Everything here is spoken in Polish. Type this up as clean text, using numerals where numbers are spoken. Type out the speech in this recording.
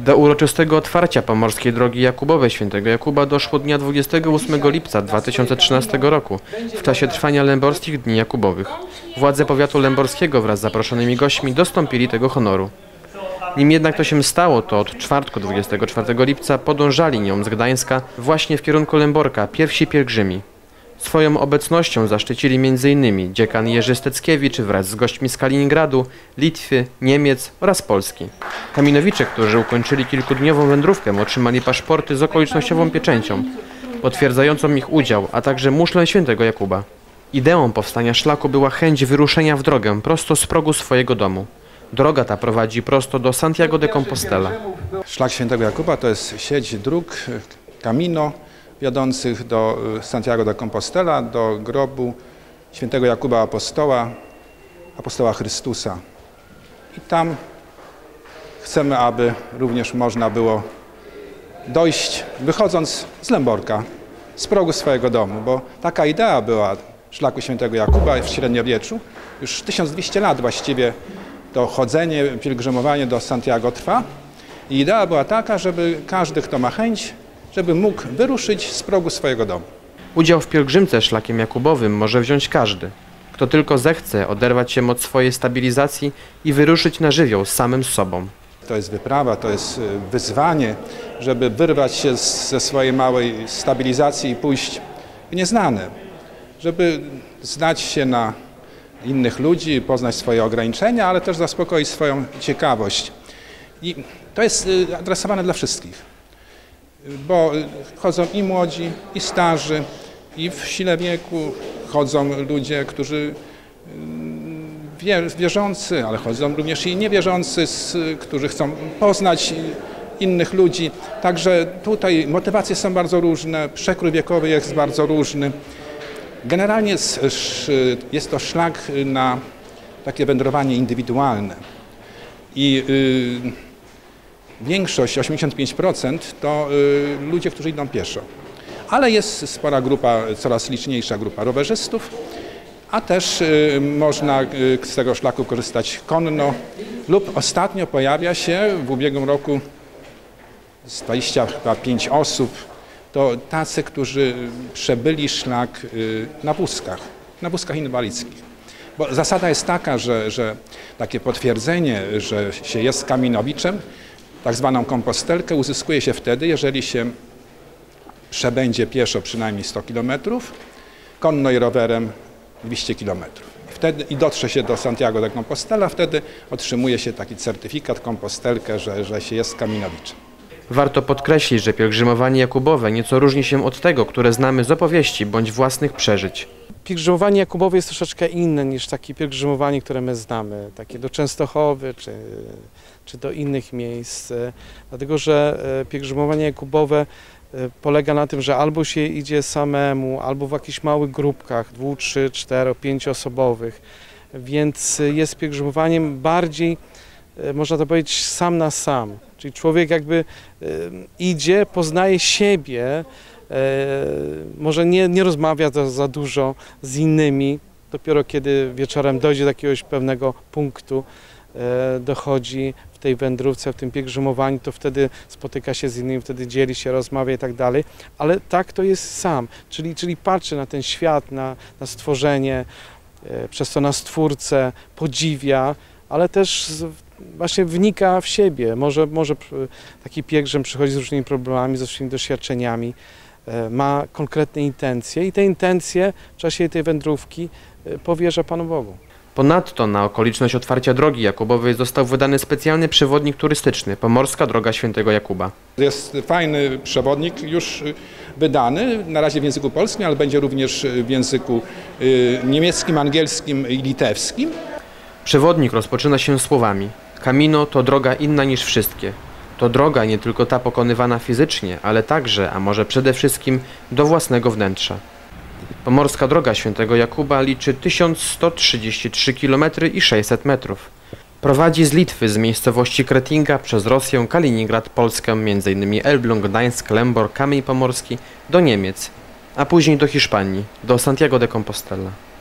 Do uroczystego otwarcia pomorskiej drogi Jakubowej Świętego Jakuba doszło dnia 28 lipca 2013 roku w czasie trwania Lęborskich Dni Jakubowych. Władze powiatu lęborskiego wraz z zaproszonymi gośćmi dostąpili tego honoru. Nim jednak to się stało, to od czwartku 24 lipca podążali nią z Gdańska właśnie w kierunku Lęborka pierwsi pielgrzymi. Swoją obecnością zaszczycili m.in. dziekan Jerzy Steckiewicz wraz z gośćmi z Kaliningradu, Litwy, Niemiec oraz Polski. Kaminowicze, którzy ukończyli kilkudniową wędrówkę, otrzymali paszporty z okolicznościową pieczęcią, potwierdzającą ich udział, a także muszlę Świętego Jakuba. Ideą powstania szlaku była chęć wyruszenia w drogę prosto z progu swojego domu. Droga ta prowadzi prosto do Santiago de Compostela. Szlak Świętego Jakuba to jest sieć dróg Camino wiodących do Santiago de Compostela, do grobu Świętego Jakuba apostoła Chrystusa. I tam chcemy, aby również można było dojść, wychodząc z Lęborka, z progu swojego domu, bo taka idea była szlaku Świętego Jakuba w średniowieczu. Już 1200 lat właściwie to chodzenie, pielgrzymowanie do Santiago trwa. I idea była taka, żeby każdy, kto ma chęć, żeby mógł wyruszyć z progu swojego domu. Udział w pielgrzymce szlakiem jakubowym może wziąć każdy, kto tylko zechce oderwać się od swojej stabilizacji i wyruszyć na żywioł z samym sobą. To jest wyprawa, to jest wyzwanie, żeby wyrwać się ze swojej małej stabilizacji i pójść w nieznane, żeby znać się na innych ludzi, poznać swoje ograniczenia, ale też zaspokoić swoją ciekawość. I to jest adresowane dla wszystkich, bo chodzą i młodzi, i starzy, i w sile wieku chodzą ludzie, którzy wierzący, ale chodzą również i niewierzący, którzy chcą poznać innych ludzi. Także tutaj motywacje są bardzo różne, przekrój wiekowy jest bardzo różny. Generalnie jest to szlak na takie wędrowanie indywidualne i większość, 85% to ludzie, którzy idą pieszo. Ale jest spora grupa, coraz liczniejsza grupa rowerzystów, a też można z tego szlaku korzystać konno lub ostatnio pojawia się w ubiegłym roku z 25 osób, to tacy, którzy przebyli szlak na wózkach inwalidzkich. Bo zasada jest taka, że takie potwierdzenie, że się jest kaminowiczem, tak zwaną kompostelkę uzyskuje się wtedy, jeżeli się przebędzie pieszo przynajmniej 100 km, konno i rowerem 200 km. I dotrze się do Santiago de Compostela, wtedy otrzymuje się taki certyfikat, kompostelkę, że się jest kaminowiczem. Warto podkreślić, że pielgrzymowanie jakubowe nieco różni się od tego, które znamy z opowieści bądź własnych przeżyć. Pielgrzymowanie jakubowe jest troszeczkę inne niż takie pielgrzymowanie, które my znamy, takie do Częstochowy czy do innych miejsc, dlatego że pielgrzymowanie jakubowe polega na tym, że albo się idzie samemu, albo w jakichś małych grupkach, 2, 3, 4, 5 osobowych, więc jest pielgrzymowaniem bardziej, można to powiedzieć, sam na sam. Czyli człowiek jakby idzie, poznaje siebie, może nie rozmawia za dużo z innymi, dopiero kiedy wieczorem dojdzie do jakiegoś pewnego punktu, dochodzi w tej wędrówce, w tym pielgrzymowaniu, to wtedy spotyka się z innymi, wtedy dzieli się, rozmawia i tak dalej, ale tak to jest sam, czyli patrzy na ten świat, na stworzenie, przez to na Stwórcę, podziwia, ale też właśnie wnika w siebie. Może taki pielgrzym przychodzi z różnymi problemami, z różnymi doświadczeniami, ma konkretne intencje i te intencje w czasie tej wędrówki powierza Panu Bogu. Ponadto na okoliczność otwarcia drogi jakubowej został wydany specjalny przewodnik turystyczny Pomorska Droga Świętego Jakuba. Jest fajny przewodnik już wydany, na razie w języku polskim, ale będzie również w języku niemieckim, angielskim i litewskim. Przewodnik rozpoczyna się słowami: Camino to droga inna niż wszystkie. To droga nie tylko ta pokonywana fizycznie, ale także, a może przede wszystkim, do własnego wnętrza. Pomorska Droga Świętego Jakuba liczy 1133 km i 600 metrów. Prowadzi z Litwy, z miejscowości Kretinga, przez Rosję, Kaliningrad, Polskę, m.in. Elbląg, Gdańsk, Lęborg, Kamień Pomorski, do Niemiec, a później do Hiszpanii, do Santiago de Compostela.